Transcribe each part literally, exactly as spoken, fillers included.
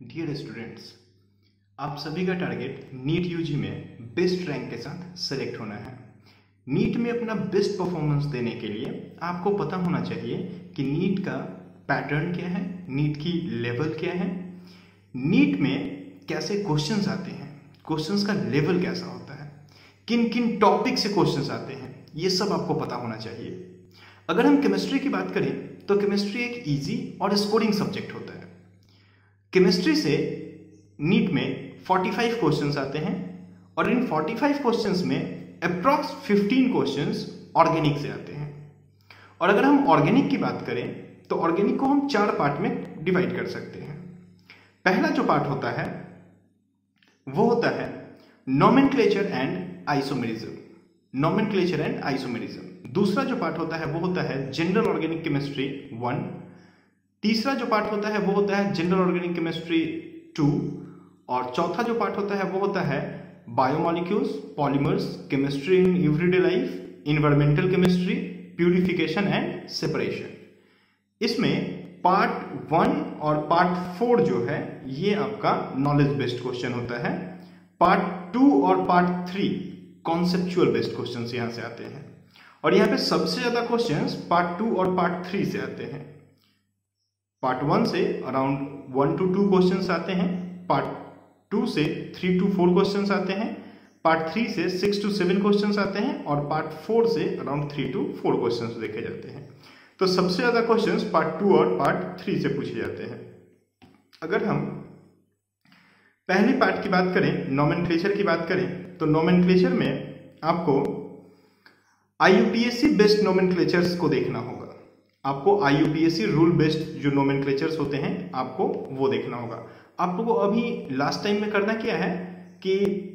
Dear students, आप सभी का टारगेट नीट यूजी में बेस्ट रैंक के साथ सेलेक्ट होना है। नीट में अपना बेस्ट परफॉर्मेंस देने के लिए आपको पता होना चाहिए कि नीट का पैटर्न क्या है, नीट की लेवल क्या है, नीट में कैसे क्वेश्चंस आते हैं, क्वेश्चंस का लेवल कैसा होता है, किन किन टॉपिक से क्वेश्चंस आते हैं, ये सब आपको पता होना चाहिए। अगर हम केमिस्ट्री की बात करें तो केमिस्ट्री एक इजी और स्कोरिंग सब्जेक्ट होता है। केमिस्ट्री से नीट में पैंतालीस क्वेश्चंस आते हैं और इन पैंतालीस क्वेश्चंस में अप्रॉक्स पंद्रह क्वेश्चंस ऑर्गेनिक से आते हैं। और अगर हम ऑर्गेनिक की बात करें तो ऑर्गेनिक को हम चार पार्ट में डिवाइड कर सकते हैं। पहला जो पार्ट होता है वो होता है nomenclature and isomerism, nomenclature and isomerism. दूसरा जो पार्ट होता है वो होता है जनरल ऑर्गेनिक केमिस्ट्री वन। तीसरा जो पार्ट होता है वो होता है जनरल ऑर्गेनिक केमिस्ट्री टू। और चौथा जो पार्ट होता है वो होता है biomolecules, polymers, chemistry in everyday life, environmental chemistry, purification and separation. इसमें पार्ट वन और पार्ट फोर जो है ये आपका नॉलेज बेस्ड क्वेश्चन होता है। पार्ट टू और part three conceptual based question यहां से आते हैं। और यहाँ पे सबसे ज्यादा क्वेश्चंस पार्ट टू और पार्ट थ्री से आते हैं। पार्ट वन से around one two two questions आते हैं, पार्ट टू से थ्री टू फोर क्वेश्चंस आते हैं, पार्ट थ्री से सिक्स टू सेवन क्वेश्चंस आते हैं और पार्ट फोर से around three to four questions देखे जाते हैं। तो सबसे ज्यादा क्वेश्चंस पार्ट टू और पार्ट थ्री से पूछे जाते हैं। अगर हम पहले पार्ट की बात करें, नोमेनक्लेचर की बात करें, तो नोमेनक्लेचर में आपको I U P A C based nomenclatures को देखना होगा। आपको I U P A C rule based जो नोमेनक्लेचर्स होते हैं आपको वो देखना होगा। आप लोगों को अभी लास्ट टाइम में करना क्या है कि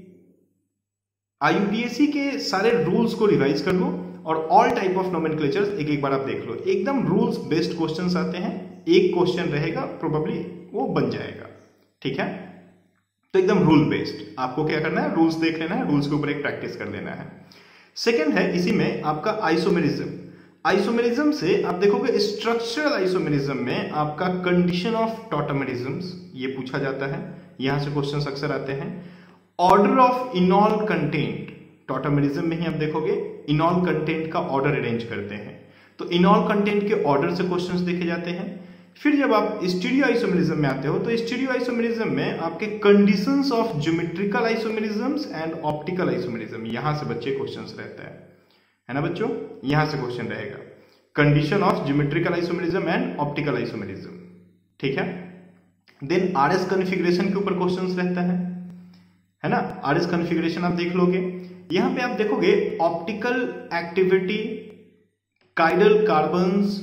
I U P A C के सारे रूल्स को रिवाइज कर लो और ऑल टाइप ऑफ नोमेनक्लेचर्स एक एक बार आप देख लो। एकदम रूल्स बेस्ड क्वेश्चंस आते हैं, एक क्वेश्चन रहेगा, प्रोबेबली वो बन जाएगा, ठीक है। तो एकदम रूल बेस्ड आपको क्या करना है, रूल्स देख लेना है, रूल्स के ऊपर एक प्रैक्टिस कर लेना है। सेकेंड है इसी में आपका आइसोमेरिज्म। आइसोमेरिज्म से आप देखोगे स्ट्रक्चरल आइसोमेरिज्म में आपका कंडीशन ऑफ टॉटोमेरिज्म्स ये पूछा जाता है, यहां से क्वेश्चंस अक्सर आते हैं। Order of enol content, tautomerism में ही आप देखोगे इनॉल कंटेंट का ऑर्डर अरेंज करते हैं, तो इनॉल कंटेंट के ऑर्डर से क्वेश्चंस देखे जाते हैं। फिर जब आप स्टीरियो आइसोमेरिज्म में आते हो तो स्टीरियो आइसोमेरिज्म में आपके conditions of geometrical isomerisms and optical isomerism, यहां से बच्चे क्वेश्चंस रहता है है ना बच्चों, यहां से क्वेश्चन रहेगा condition of geometrical isomerism and optical isomerism, ठीक है। देन आरएस कॉन्फ़िगरेशन के ऊपर क्वेश्चंस रहता है है ना। आरएस कॉन्फ़िगरेशन आप देख लोगे, यहां पे आप देखोगे ऑप्टिकल एक्टिविटी, काइडल carbons,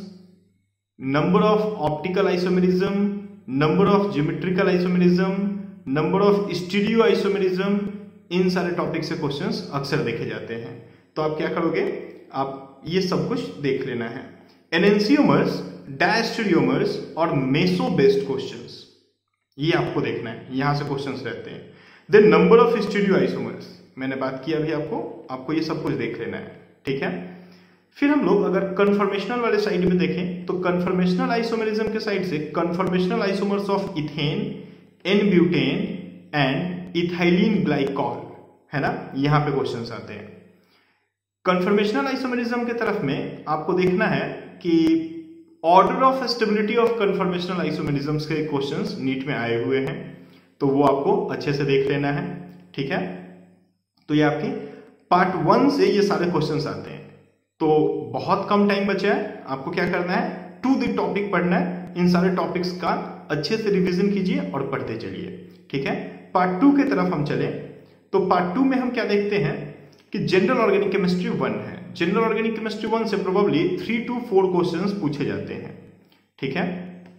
number of optical isomerism, number of geometrical isomerism, number of stereo isomerism, इन सारे टॉपिक से क्वेश्चंस अक्सर देखे जाते हैं। तो आप क्या करोगे, आप ये सब कुछ देख लेना है। एनेंसियोमर्स, डायस्टेरियोमर्स और मेसो बेस्ड क्वेश्चंस ये आपको देखना है, यहां से क्वेश्चंस रहते हैं। Then number of stereo isomers, मैंने बात की अभी आपको, आपको ये सब कुछ देख लेना है, ठीक है। फिर हम लोग अगर कन्फर्मेशनल वाले साइड में देखें तो कन्फर्मेशनल आइसोमेरिज्म के साइड से conformational isomers of ethane, n butane and ethylene glycol, है ना, यहां पे क्वेश्चंस आते हैं। कन्फर्मेशनल आइसोमेरिज्म के तरफ में आपको देखना है कि order of stability of conformational isomerisms के क्वेश्चंस नीट में आए हुए हैं, तो वो आपको अच्छे से देख लेना है, ठीक है। तो ये आपकी पार्ट वन से ये सारे क्वेश्चंस आते हैं। तो बहुत कम टाइम बचा है, आपको क्या करना है, टू द टॉपिक पढ़ना है, इन सारे टॉपिक्स का अच्छे से रिवीजन कीजिए और पढ़ते चलिए, ठीक है। पार्ट टू की तरफ हम चले तो पार्ट टू में हम क्या देखते हैं कि जनरल ऑर्गेनिक केमिस्ट्री वन है। जनरल ऑर्गेनिक केमिस्ट्री वन से probably three to four questions पूछे जाते हैं, ठीक है।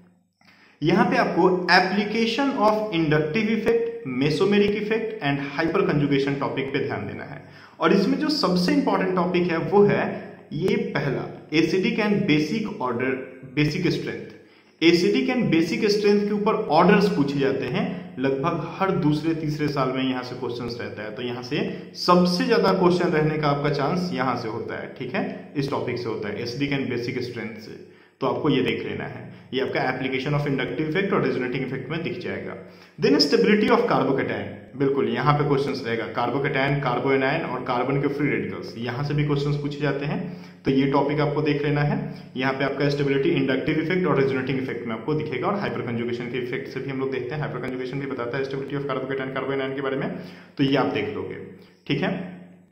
यहां पे आपको application of inductive effect, mesomeric effect and hyperconjugation topic पे ध्यान देना है। और इसमें जो सबसे इंपॉर्टेंट टॉपिक है वो है ये पहला, acidic and basic order, basic strength. Acidic and basic strength के ऊपर ऑर्डर्स पूछे जाते हैं, लगभग हर दूसरे तीसरे साल में यहां से क्वेश्चंस रहता है। तो यहां से सबसे ज्यादा क्वेश्चन रहने का आपका चांस यहां से होता है, ठीक है, इस टॉपिक से होता है, एसिडिक एंड बेसिक स्ट्रेंथ से। तो आपको ये देख लेना है, ये आपका एप्लीकेशन ऑफ इंडक्टिव इफेक्ट और रेजोनेटिंग इफेक्ट में दिख जाएगा। देन स्टेबिलिटी ऑफ कार्बोकैटायन, बिल्कुल यहाँ पे क्वेश्चंस रहेगा, कार्बोकैटायन, कार्बोएनायन और कार्बन के फ्री रेडिकल्स, यहाँ से भी क्वेश्चंस पूछे जाते हैं, तो ये टॉपिक आपको देख लेना है। यहाँ पे आपका स्टेबिलिटी, इंडक्टिव इफेक्ट और रेजोनेटिंग इफेक्ट में आपको दिखेगा, और हाइपर कंजुगेशन के इफेक्ट से भी हम लोग देखते हैं, हाइपर कंजुगेशन भी बताता है स्टेबिलिटी ऑफ कार्बोकैटायन, कार्बोएनायन के बारे में, तो ये आप देख लोगे, ठीक है।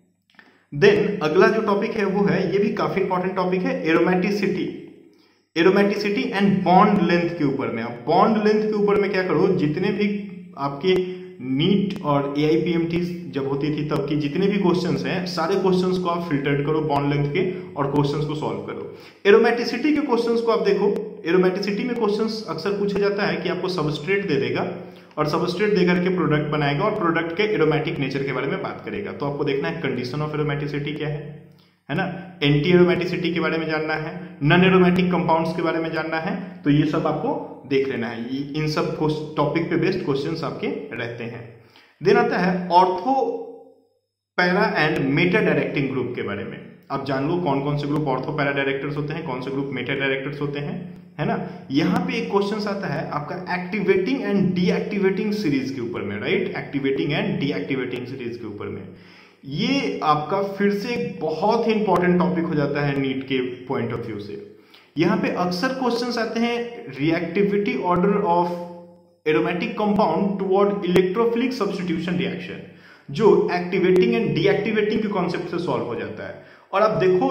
देन अगला जो टॉपिक है वो है, ये भी काफी इंपॉर्टेंट टॉपिक है, aromaticity, aromaticity and bond length के ऊपर में। अब बॉन्ड लेंथ के ऊपर में क्या करो, जितने भी आपके नीट और एआईपीएमटी जब होती थी तब की जितने भी क्वेश्चंस हैं, सारे क्वेश्चंस को आप फिल्टर्ड करो बॉन्ड लेंथ के और क्वेश्चंस को सॉल्व करो। एरोमेटिसिटी के क्वेश्चंस को आप देखो, एरोमेटिसिटी में क्वेश्चंस अक्सर पूछा जाता है कि आपको सबस्ट्रेट दे देगा और सबस्ट्रेट देकर के प्रोडक्ट बनाएगा और प्रोडक्ट के एरोमेटिक नेचर के बारे में बात करेगा, तो आपको देखना है कंडीशन ऑफ एरोमेटिसिटी क्या है है ना, एंटी एरोमेटिसिटी के बारे में जानना है, नॉन एरोमेटिक कंपाउंड्स के बारे में जानना है, तो ये सब आपको देख लेना है। इन सब टॉपिक पे बेस्ड क्वेश्चंस आपके रहते हैं। देन आता है ortho para and meta directing group के बारे में। आप जान लो कौन कौन से ग्रुप ऑर्थो पैरा डायरेक्टर्स होते हैं, कौन से ग्रुप मेटा डायरेक्टर्स होते हैं, है ना। यहाँ पे एक क्वेश्चन आता है आपका एक्टिवेटिंग एंड डीएक्टिवेटिंग सीरीज के ऊपर में, right, activating and deactivating series के ऊपर में। ये आपका फिर से एक बहुत ही इंपॉर्टेंट टॉपिक हो जाता है नीट के पॉइंट ऑफ व्यू से। यहाँ पे अक्सर क्वेश्चंस आते हैं reactivity order of aromatic compound toward electrophilic substitution reaction, जो एक्टिवेटिंग एंड डीएक्टिवेटिंग के कॉन्सेप्ट से सॉल्व हो जाता है। और आप देखो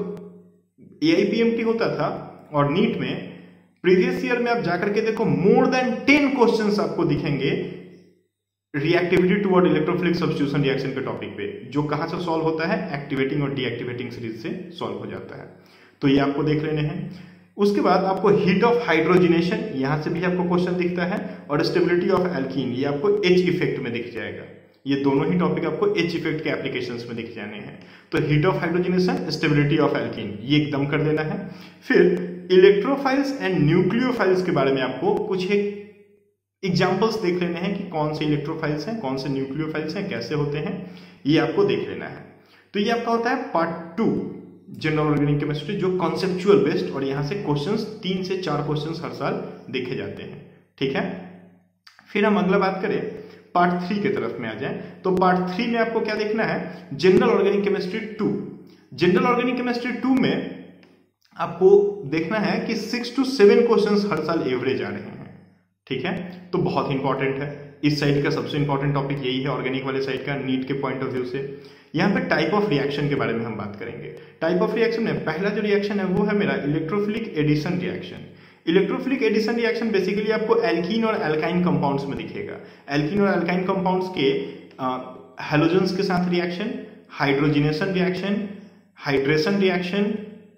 जब एआईपीएमटी होता था और नीट में प्रीवियस ईयर में आप जाकर के देखो, मोर देन टेन क्वेश्चंस आपको दिखेंगे reactivity toward electrophilic substitution reaction के टॉपिक पे, जो कहां से सॉल्व होता है, एक्टिवेटिंग और डीएक्टिवेटिंग सीरीज से सॉल्व हो जाता है, तो ये आपको देख लेने हैं। उसके बाद आपको हीट ऑफ हाइड्रोजिनेशन, यहां से भी आपको क्वेश्चन दिखता है, और स्टेबिलिटी ऑफ एल्कीन, ये आपको एच इफेक्ट में दिख जाएगा। ये दोनों ही टॉपिक आपको एच इफेक्ट के एप्लीकेशंस में दिख जाने हैं। तो heat of hydrogenation, stability of alkene, ये एकदम कर देना है। फिर इलेक्ट्रोफाइल्स एंड न्यूक्लियोफाइल्स के बारे में आपको कुछ एक एग्जाम्पल्स देख लेने हैं कि कौन से इलेक्ट्रोफाइल्स हैं, कौन से न्यूक्लियोफाइल्स हैं, कैसे होते हैं, ये आपको देख लेना है। तो ये आपका होता है part two general organic chemistry, जो कॉन्सेप्चुअल बेस्ड, और यहां से क्वेश्चंस तीन से चार क्वेश्चंस हर साल देखे जाते हैं, ठीक है। फिर हम अगला बात करें पार्ट थ्री की तरफ में आ जाए, तो पार्ट थ्री में आपको क्या देखना है, general organic chemistry two. General organic chemistry two में आपको देखना है कि सिक्स टू सेवन क्वेश्चंस हर साल एवरेज आ रहे हैं, ठीक है, तो बहुत इंपॉर्टेंट है। इस साइड का सबसे इंपॉर्टेंट टॉपिक यही है, ऑर्गेनिक वाले साइड का, नीट के पॉइंट ऑफ व्यू से। यहाँ पे टाइप ऑफ रिएक्शन के बारे में हम बात करेंगे। टाइप ऑफ रिएक्शन में पहला जो रिएक्शन है वो है मेरा electrophilic addition reaction. Electrophilic addition reaction basically आपको एल्कीन और एल्काइन कंपाउंड्स में दिखेगा। एल्कीन और एल्काइन कंपाउंड्स के हैलोजेंस के साथ reaction, hydrogenation reaction, hydration reaction,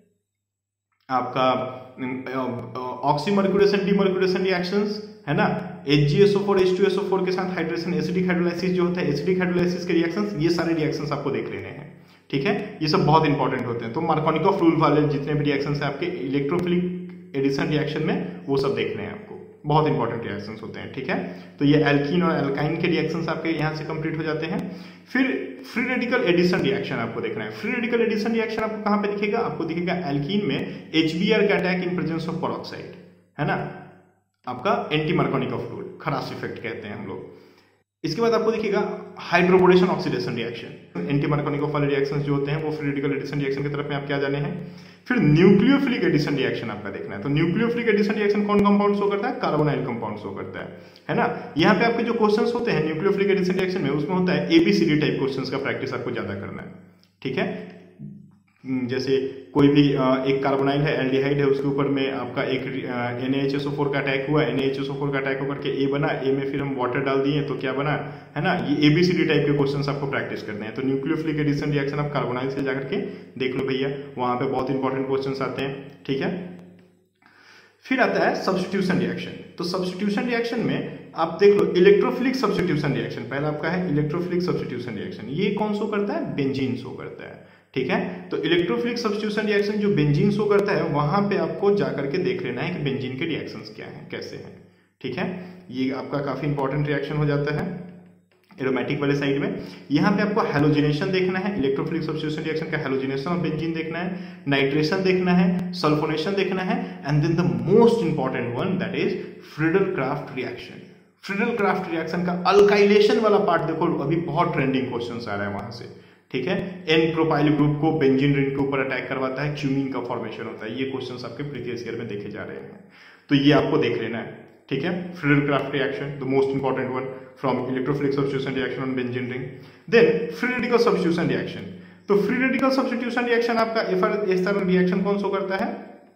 आपका ऑक्सीमर्क्यूरेशन डीमर्क्यूरेशन रिएक्शंस, है ना, H G S O four H two S O four के साथ हाइड्रेशन, एसिडिक हाइड्रोलाइसिस जो होता है, एसिडिक हाइड्रोलाइसिस के रिएक्शंस, ये सारे रिएक्शंस आपको देख लेने हैं, ठीक है, ये सब बहुत इंपॉर्टेंट होते हैं। तो मार्कोनिकॉफ रूल वाले जितने भी रिएक्शंस हैं आपके इलेक्ट्रोफिलिक एडिशन रिएक्शन में, वो सब देखने हैं आपको, बहुत इंपॉर्टेंट रिएक्शंस होते हैं, ठीक है। तो ये एल्कीन और एल्काइन के रिएक्शंस आपके यहाँ से कंप्लीट हो जाते हैं। फिर फ्री रेडिकल एडिशन रिएक्शन आपको देखना है। फ्री रेडिकल एडिशन रिएक्शन आपको कहाँ पे दिखेगा, आपको दिखेगा एल्कीन में एच बी आर का attack in presence of peroxide, है ना, आपका anti Markovnikov rule, Kharasch effect कहते हैं हम लोग। इसके बाद आपको दिखेगा hydroboration oxidation reaction. Anti Markovnikov वाले रिएक्शंस जो होते हैं वो फ्री रेडिकल एडिशन रिएक्शन की तरफ में आप क्या जाने हैं। फिर न्यूक्लियोफिलिक एडिशन रिएक्शन आपका देखना है। तो न्यूक्लियोफिलिक एडिशन रिएक्शन कौन कंपाउंड शो करता है, कार्बोनाइल कंपाउंड शो करता है, है ना। यहाँ पे आपके जो क्वेश्चंस होते हैं न्यूक्लियोफिलिक एडिशन रिएक्शन में, उसमें होता है एबीसीडी टाइप क्वेश्चंस का प्रैक्टिस आपको ज्यादा करना है, ठीक है। जैसे कोई भी एक कार्बोनाइल है, एल्डिहाइड है, उसके ऊपर में आपका एक N A H S O four का अटैक हुआ, N A H S O four का अटैक होकर के ए बना, ए में फिर हम वाटर डाल दिए तो क्या बना, है ना। ये एबीसीडी टाइप के क्वेश्चंस आपको प्रैक्टिस करने हैं। तो न्यूक्लियोफिलिक एडिशन रिएक्शन आप कार्बोनाइल से जाकर के देख लो भैया, वहां पे बहुत इंपॉर्टेंट क्वेश्चंस आते हैं, ठीक है। फिर आता है सब्स्टिट्यूशन रिएक्शन। तो सब्स्टिट्यूशन रिएक्शन में आप देख लो इलेक्ट्रोफिलिक सब्स्टिट्यूशन रिएक्शन, पहला आपका है इलेक्ट्रोफिलिक सब्स्टिट्यूशन रिएक्शन। ये कौन शो करता है, बेंजीन शो करता है, ठीक है। तो इलेक्ट्रोफिलिक सब्स्टिट्यूशन रिएक्शन जो बेंजीन शो करता है, वहां पे आपको जाकर के देख लेना है कि बेंजीन के रिएक्शंस क्या हैं, कैसे हैं, ठीक है। ये आपका काफी इंपॉर्टेंट रिएक्शन हो जाता है। एरोमेटिक वाले साइड में। यहाँ पे आपको हैलोजिनेशन देखना है, इलेक्ट्रोफिलिक सब्स्टिट्यूशन रिएक्शन का हैलोजिनेशन ऑफ बेंजीन देखना है, नाइट्रेशन देखना है, सल्फोनेशन देखना है, and then the most important one that is Friedel Crafts reaction. Friedel Crafts reaction का अल्काइलेशन वाला पार्ट देखो, अभी बहुत ट्रेंडिंग क्वेश्चन आ रहा है वहां से, ठीक है। एन प्रोपाइल ग्रुप को बेंजीन रिंग के ऊपर अटैक करवाता है, क्यूमीन का फॉर्मेशन होता है। ये क्वेश्चंस आपके प्रीवियस ईयर में देखे जा रहे हैं, तो ये आपको देख लेना है, ठीक है। Friedel Crafts reaction the most important one from electrophilic substitution reaction on benzene ring. Then free radical substitution reaction. तो फ्री रेडिकल सब्स्टिट्यूशन रिएक्शन आपका इस तरह रिएक्शन कौन शो करता है,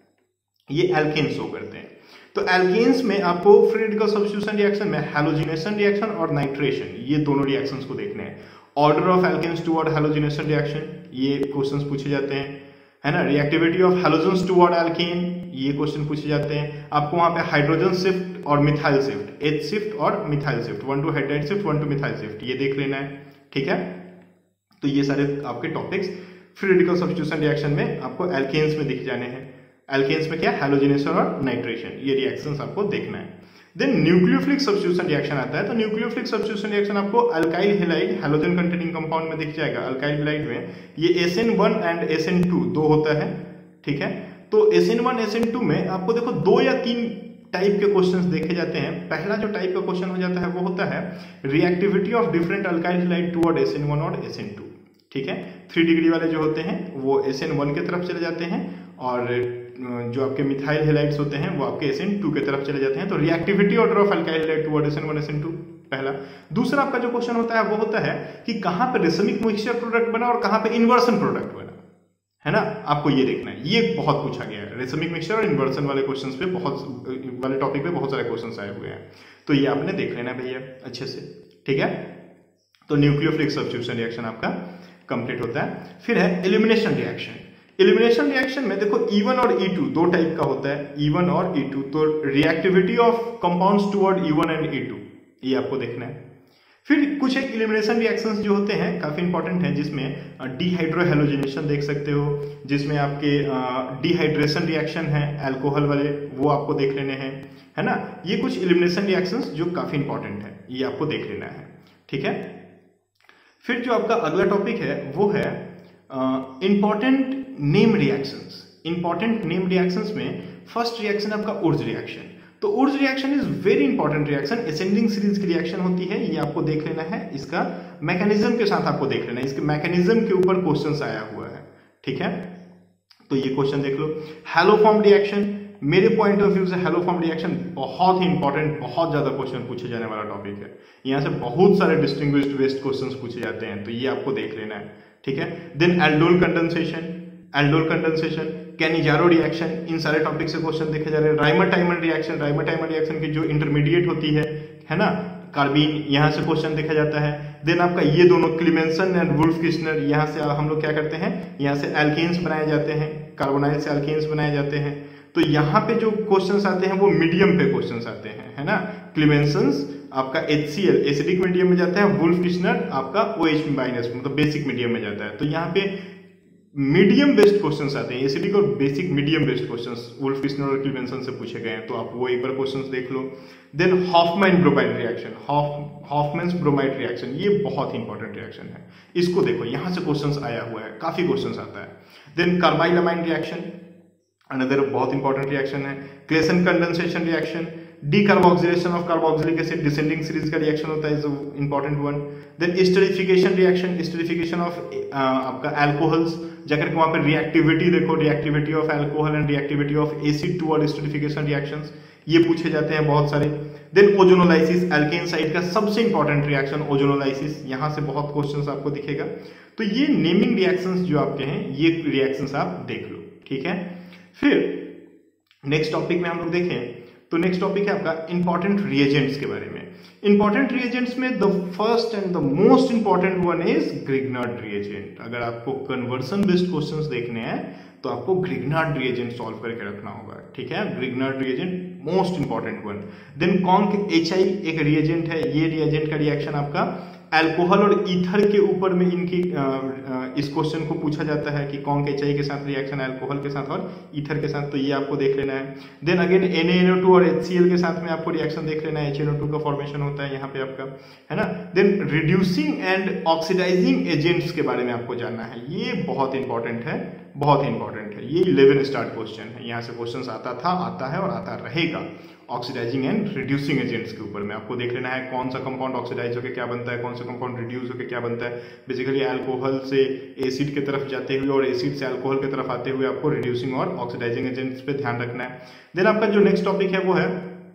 ये एल्केन शो करते हैं। तो एल्केन्स में आपको फ्री रेडिकल सब्स्टिट्यूशन रिएक्शन में हैलोजिनेशन रिएक्शन और नाइट्रेशन, ये दोनों रिएक्शंस को देखने हैं। Order of alkanes toward halogenation reaction, ये क्वेश्चंस पूछे जाते हैं, है ना। Reactivity of halogens toward alkane, ये क्वेश्चन पूछे जाते हैं। आपको वहां पे हाइड्रोजन शिफ्ट और मिथाइल शिफ्ट, एच शिफ्ट और methyl shift, one two hydride shift, one two methyl shift, ये देख लेना है, ठीक है। तो ये सारे आपके topics free radical substitution reaction में आपको एल्केन्स में दिख जाने हैं। एल्केन्स में क्या, हैलोजिनेशन और नाइट्रेशन, ये रिएक्शंस आपको देखना है। देन न्यूक्लियोफिलिक सब्स्टिट्यूशन रिएक्शन आता है। तो न्यूक्लियोफिलिक सब्स्टिट्यूशन रिएक्शन आपको alkyl halide halogen containing compound में दिख जाएगा। अल्काइल हैलाइड में ये S N one and S N two दो होता है, ठीक है। तो S N one S N two में आपको देखो दो या तीन टाइप के क्वेश्चंस देखे जाते हैं। पहला जो टाइप का क्वेश्चन हो जाता है वो होता है reactivity of different alkyl halide toward S N one और एस एन टू, ठीक है। थ्री डिग्री वाले जो होते हैं वो एस एन वन की तरफ चले जाते हैं, और जो आपके मिथाइल हैलाइड्स होते हैं वो आपके एस एन टू की तरफ चले जाते हैं। तो reactivity order of alkyl halide toward S N one S N two पहला। दूसरा आपका जो क्वेश्चन होता है वो होता है कि कहां पे रेसमिक मिक्सचर प्रोडक्ट बना और कहां पे इन्वर्सन प्रोडक्ट बना, है ना। आपको ये देखना है, ये बहुत पूछा गया है। रेसमिक मिक्सचर और इन्वर्सन वाले क्वेश्चंस पे बहुत वाले टॉपिक पे बहुत सारे क्वेश्चंस आए हुए हैं, तो ये आपने देख लेना भैया अच्छे से, ठीक है। तो न्यूक्लियोफिलिक सब्स्टिट्यूशन रिएक्शन आपका कंप्लीट होता है। फिर है एलिमिनेशन रिएक्शन। एलिमिनेशन रिएक्शन में देखो ई वन और ई टू दो टाइप का होता है, ई वन और ई टू। तो reactivity of compounds toward E one and E two, ये आपको देखना है। फिर कुछ एक एलिमिनेशन रिएक्शंस जो होते हैं काफी इंपॉर्टेंट हैं, जिसमें डीहाइड्रोहैलोजिनेशन देख सकते हो, जिसमें आपके डीहाइड्रेशन रिएक्शन है अल्कोहल वाले, वो आपको देख लेने हैं, है ना। ये कुछ एलिमिनेशन रिएक्शंस जो काफी इंपॉर्टेंट है, ये आपको देख लेना है, ठीक है। फिर जो आपका अगला टॉपिक है वो है important name reactions. Important name reactions में फर्स्ट रिएक्शन आपका उर्ज रिएक्शन। तो Wurtz reaction is very important reaction, ascending series की रिएक्शन होती है, ये आपको देख लेना है। इसका मैकेनिज्म के साथ आपको देख लेना है, इसके मैकेनिज्म के ऊपर क्वेश्चंस आया हुआ है, ठीक है। तो ये क्वेश्चन देख लो। हैलोफॉर्म रिएक्शन, मेरे पॉइंट ऑफ व्यू से हैलोफॉर्म रिएक्शन बहुत ही इंपॉर्टेंट, बहुत ज्यादा क्वेश्चन पूछे जाने वाला टॉपिक है। यहाँ से बहुत सारे डिस्टिंग्विश्ड वेस्ट क्वेश्चंस पूछे जाते हैं, तो ये आपको देख लेना है, ठीक है। Then aldol condensation, aldol condensation, Cannizzaro reaction, इन सारे टॉपिक से क्वेश्चन देखे जा रहे हैं। राइमर-टाइमर रिएक्शन, राइमर-टाइमर रिएक्शन की जो इंटरमीडिएट होती है है ना, कार्बीन, यहाँ से क्वेश्चन देखा जाता है। देन आपका ये दोनों क्लीमेंसन एंड वुल्फ-किस्चनर, यहाँ से हम लोग क्या करते हैं, यहाँ से एल्केन्स बनाए जाते हैं, कार्बोनाइल से एल्केन्स बनाए जाते हैं। तो यहाँ पे जो क्वेश्चंस आते हैं वो मीडियम पे क्वेश्चंस आते हैं, है ना। क्लीमेंसन्स आपका H C L acidic medium में जाता है, वुल्फ-किस्चनर आपका ओ एच माइनस मतलब बेसिक मीडियम में जाता है। तो यहाँ पे मीडियम बेस्ड क्वेश्चंस आते हैं, एसिडिक और basic medium based questions Wolff Kishner और क्लीमेंसन से पूछे गए हैं, तो आप वो एक बार क्वेश्चंस देख लो। Then Hofmann bromide reaction, Hoff Hofmann's bromide reaction, ये बहुत ही इंपॉर्टेंट रिएक्शन है, इसको देखो, यहाँ से क्वेश्चंस आया हुआ है, काफी क्वेश्चंस आता है। देन कार्बाइलमाइन रिएक्शन, अनदर बहुत इंपॉर्टेंट रिएक्शन है। Claisen condensation reaction, decarboxylation of carboxylic acid, descending series का रिएक्शन होता है, is important one. Then esterification reaction, esterification of आपका अल्कोहल्स, जाकर के वहां पर रिएक्टिविटी देखो, reactivity of alcohol and reactivity of acid toward esterification reactions, ये पूछे जाते हैं बहुत सारे। देन ओजोनोलाइसिस, एल्केन साइड का सबसे इंपॉर्टेंट रिएक्शन ओजोनोलाइसिस, यहां से बहुत क्वेश्चंस आपको दिखेगा। तो ये नेमिंग रिएक्शंस जो आपके हैं, ये रिएक्शंस आप देख लो, ठीक है। फिर नेक्स्ट टॉपिक में हम लोग देखें तो नेक्स्ट टॉपिक है आपका इंपॉर्टेंट रिएजेंट्स के बारे में। इंपॉर्टेंट रिएजेंट्स में the first and the most important one is Grignard reagent. अगर आपको कन्वर्सन बेस्ड क्वेश्चंस देखने हैं तो आपको ग्रिग्नार्ड रिएजेंट सॉल्व करके रखना होगा, ठीक है। Grignard reagent most important one. Then conc H I एक रिएजेंट है, ये रिएजेंट का रिएक्शन आपका अल्कोहल और ईथर के ऊपर में इनकी आ, आ, इस क्वेश्चन को पूछा जाता है कि कौन के एच आई के साथ रिएक्शन है, अल्कोहल के साथ और ईथर के साथ, तो ये आपको देख लेना है। Then again N A N O two और एच सी एल के साथ में आपको रिएक्शन देख लेना है, एच एन ओ टू का फॉर्मेशन होता है यहाँ पे आपका, है ना। Then reducing and oxidising agents के बारे में आपको जानना है, ये बहुत इंपॉर्टेंट है, बहुत इंपॉर्टेंट है। ये इलेवन स्टार्ट क्वेश्चन है, यहाँ से क्वेश्चन आता था, आता है और आता रहेगा। ऑक्सीडाइजिंग एंड रिड्यूसिंग एजेंट्स के ऊपर में आपको देख लेना है कौन सा कंपाउंड ऑक्सीडाइज होकर क्या बनता है, कौन सा कंपाउंड रिड्यूस होकर क्या बनता है। बेसिकली अल्कोहल से एसिड की तरफ जाते हुए और एसिड से अल्कोहल की तरफ आते हुए आपको रिड्यूसिंग और ऑक्सीडाइजिंग एजेंट्स पे ध्यान रखना है। देन आपका जो नेक्स्ट टॉपिक है वो है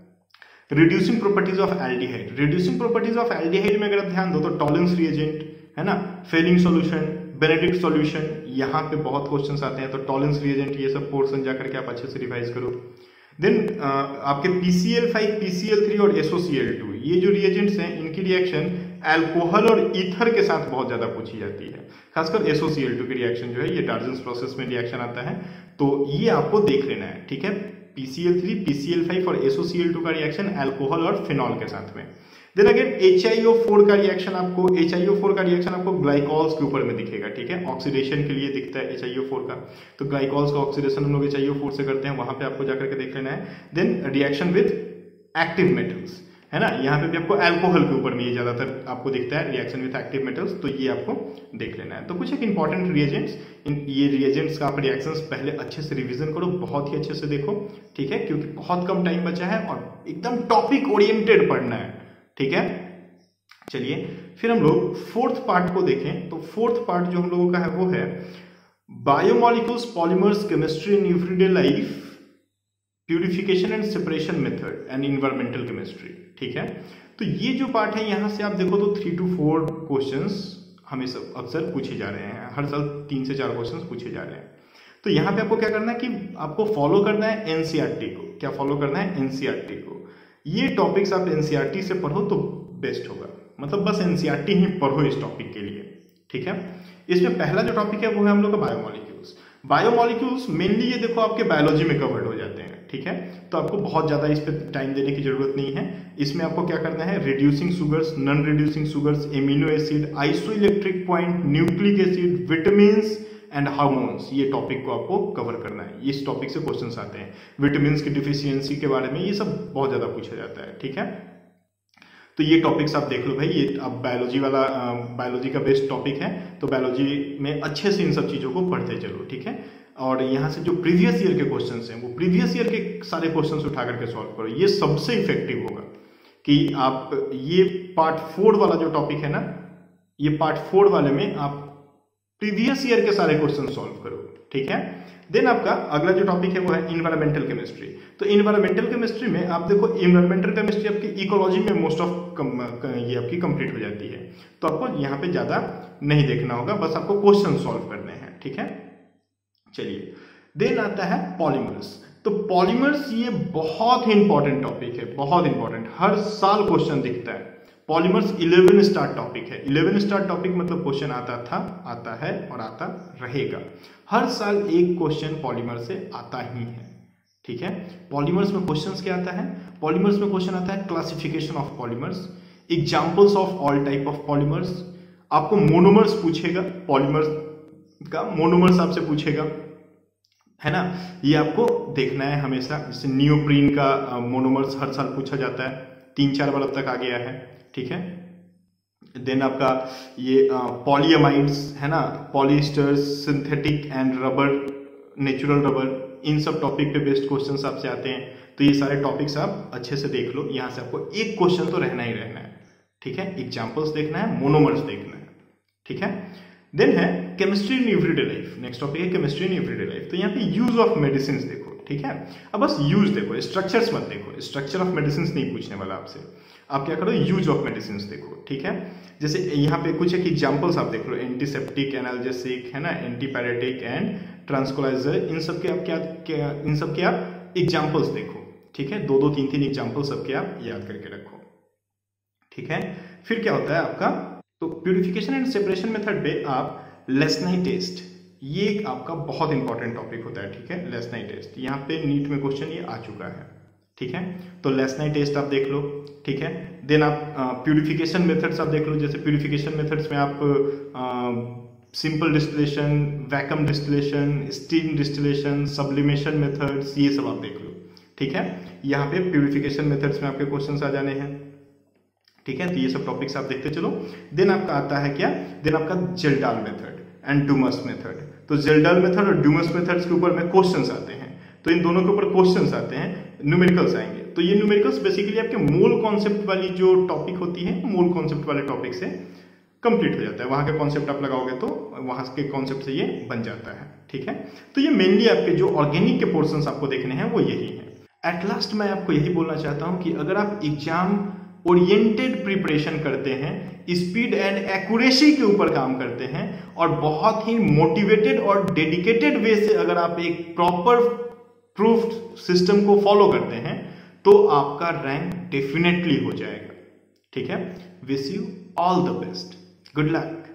reducing properties of aldehyde. Reducing properties of aldehyde में अगर आप ध्यान दो तो टॉलेंस रिएजेंट, है ना, फेलिंग सॉल्यूशन, बेनेडिक्ट सॉल्यूशन, यहाँ पे बहुत क्वेश्चंस आते हैं, तो टॉलेंस रिएजेंट ये सब पोर्शन जाकर के आप अच्छे से रिवाइज करो। देन uh, आपके P C L five, P C L three और S O C L two, ये जो रिएजेंट्स हैं इनकी रिएक्शन अल्कोहल और ईथर के साथ बहुत ज्यादा पूछी जाती है। खासकर S O C L two की रिएक्शन जो है ये डार्जन्स प्रोसेस में रिएक्शन आता है, तो ये आपको देख लेना है, ठीक है। P C L three, P C L five और S O C L two का रिएक्शन अल्कोहल और फिनॉल के साथ में। Then again H I O four का रिएक्शन आपको एच आई ओ फोर का रिएक्शन आपको ग्लाइकॉल्स के ऊपर में दिखेगा, ठीक है। ऑक्सीडेशन के लिए दिखता है एच आई ओ फोर का, तो ग्लाइकॉल्स का ऑक्सीडेशन हम लोग एच आई ओ फोर से करते हैं, वहां पे आपको जाकर के देख लेना है। Then reaction with active metals, है ना, यहाँ पे भी आपको अल्कोहल के ऊपर में ये ज्यादातर आपको दिखता है रिएक्शन विद एक्टिव मेटल्स, तो ये आपको देख लेना है। तो कुछ एक इंपॉर्टेंट रिएजेंट्स, इन ये रिएजेंट्स का आप रिएक्शंस पहले अच्छे से रिवीजन करो, बहुत ही अच्छे से देखो, ठीक है, क्योंकि बहुत कम टाइम बचा है और एकदम टॉपिक ओरिएंटेड पढ़ना है, ठीक है। चलिए फिर हम लोग फोर्थ पार्ट को देखें, तो फोर्थ पार्ट जो हम लोगों का है वो है biomolecules, polymers, chemistry in everyday life, purification and separation method and environmental chemistry, ठीक है। तो ये जो पार्ट है यहां से आप देखो तो थ्री टू फोर क्वेश्चंस हमें सब अक्सर पूछे जा रहे हैं, हर साल तीन से चार क्वेश्चंस पूछे जा रहे हैं। तो यहाँ पे आपको क्या करना है कि आपको फॉलो करना है एनसीईआरटी को। क्या फॉलो करना है? एनसीईआरटी को। ये टॉपिक्स आप एनसीईआरटी से पढ़ो तो बेस्ट होगा, मतलब बस एनसीईआरटी ही पढ़ो इस टॉपिक के लिए, ठीक है। इसमें पहला जो टॉपिक है वो है हम लोग का बायोमोलिक्यूल्स। बायोमोलिक्यूल्स मेनली ये देखो आपके बायोलॉजी में कवर्ड हो जाते हैं, ठीक है, तो आपको बहुत ज्यादा इस पे टाइम देने की जरूरत नहीं है। इसमें आपको क्या करना है, reducing sugars, non reducing sugars, amino acid, isoelectric point, nucleic acid, vitamins and hormones, ये टॉपिक को आपको कवर करना है। इस टॉपिक से क्वेश्चंस आते हैं। विटामिन्स की डिफिशियंसी के बारे में ये सब बहुत ज्यादा पूछा जाता है, ठीक है। तो ये टॉपिक्स आप देख लो भाई, ये अब बायोलॉजी वाला बायोलॉजी का बेस्ट टॉपिक है, तो बायोलॉजी में अच्छे से इन सब चीजों को पढ़ते चलो, ठीक है। और यहाँ से जो प्रीवियस ईयर के क्वेश्चंस हैं वो प्रीवियस ईयर के सारे क्वेश्चंस उठा करके सॉल्व करो, ये सबसे इफेक्टिव होगा कि आप ये पार्ट फोर वाला जो टॉपिक है ना, ये पार्ट फोर वाले में आप प्रीवियस ईयर के सारे क्वेश्चन सॉल्व करो, ठीक है। देन आपका अगला जो टॉपिक है वो है इन्वायरमेंटल केमिस्ट्री। तो इन्वायरमेंटल केमिस्ट्री में आप देखो, इन्वायरमेंटल केमिस्ट्री आपकी इकोलॉजी में मोस्ट ऑफ ये आपकी कंप्लीट हो जाती है, तो आपको यहाँ पे ज्यादा नहीं देखना होगा, बस आपको क्वेश्चन सॉल्व करने हैं, ठीक है। चलिए देन आता है पॉलीमर्स। तो पॉलीमर्स ये बहुत ही इंपॉर्टेंट टॉपिक है, बहुत इंपॉर्टेंट, हर साल क्वेश्चन दिखता है। पॉलीमर्स इलेवन स्टार टॉपिक है। इलेवन स्टार टॉपिक मतलब क्वेश्चन आता था, आता है और आता रहेगा। हर साल एक क्वेश्चन पॉलीमर से आता ही है, ठीक है। पॉलीमर्स में क्वेश्चंस क्या आता है? पॉलीमर्स में क्वेश्चन आता है classification of polymers, examples of all type of polymers, आपको मोनोमर्स पूछेगा, पॉलीमर्स का मोनोमर्स आपसे पूछेगा, है ना, ये आपको देखना है हमेशा। जैसे नियोप्रीन का मोनोमर्स हर साल पूछा जाता है, तीन चार बार अब तक आ गया है, ठीक है। देन आपका ये पॉलीअमाइड्स है ना, polyesters, synthetic and rubber, natural rubber, इन सब टॉपिक पे बेस्ड क्वेश्चंस आपसे आते हैं। तो ये सारे टॉपिक्स आप अच्छे से देख लो, यहां से आपको एक क्वेश्चन तो रहना ही रहना है, ठीक है। एग्जांपल्स देखना है, मोनोमर्स देखना है, ठीक है। देन है chemistry in everyday life. Next topic है केमिस्ट्री इन एवरीडे लाइफ। तो यहाँ पे यूज ऑफ मेडिसिन देखो, ठीक है। अब बस यूज देखो, स्ट्रक्चर्स मत देखो, स्ट्रक्चर ऑफ मेडिसिन नहीं पूछने वाला आपसे। आप क्या करो, यूज ऑफ मेडिसिन देखो, ठीक है। जैसे यहाँ पे कुछ एक एग्जांपल्स आप देख लो, एंटीसेप्टिक, एनाल्जेसिक, है ना, एंटीपायरेटिक एंड ट्रांसकोलाइजर, इन सब के आप क्या, क्या इन सब के आप एग्जांपल्स देखो, ठीक है। दो दो तीन तीन एग्जांपल सबके आप याद करके रखो, ठीक है। फिर क्या होता है आपका, तो प्यूरिफिकेशन एंड सेपरेशन मेथड पे आप लेस्नाई टेस्ट, ये आपका बहुत इंपॉर्टेंट टॉपिक होता है, ठीक है। लेस्नाई टेस्ट यहाँ पे नीट में क्वेश्चन ये आ चुका है, ठीक है। तो लेसनाई टेस्ट आप देख लो, ठीक है। देन आप प्यूरिफिकेशन मेथड्स आप देख लो, जैसे प्यूरिफिकेशन मेथड्स में आप simple distillation, vacuum distillation, steam distillation, sublimation methods, ये सब आप देख लो, ठीक है। यहाँ पे प्यूरिफिकेशन मेथड्स में आपके क्वेश्चंस आ जाने हैं, ठीक है। तो ये सब टॉपिक्स आप देखते चलो। देन आपका आता है क्या, देन आपका Kjeldahl method and Dumas method. तो जेल्डाल मेथड और डूमस मेथड्स के ऊपर में क्वेश्चंस आते हैं, तो इन दोनों के ऊपर क्वेश्चंस आते हैं, न्यूमेरिकल्स आएंगे। तो ये न्यूमेरिकल्स बेसिकली आपके मूल कॉन्सेप्ट वाली जो टॉपिक होती है, मूल कॉन्सेप्ट वाले टॉपिक से कंप्लीट हो जाता है। वहां के कॉन्सेप्ट आप लगाओगे तो वहां के कॉन्सेप्ट से ये बन जाता है, ठीक है। तो ये मेनली आपके जो ऑर्गेनिक के पोर्शंस आपको देखने हैं वो यही है। एट लास्ट मैं आपको यही बोलना चाहता हूं कि अगर आप एग्जाम ओरिएंटेड प्रिपरेशन करते हैं, स्पीड एंड एक्यूरेसी के ऊपर काम करते हैं और बहुत ही मोटिवेटेड और डेडिकेटेड वे से अगर आप एक प्रॉपर प्रूफ सिस्टम को फॉलो करते हैं तो आपका रैंक डेफिनेटली हो जाएगा, ठीक है। Wish you all the best, good luck.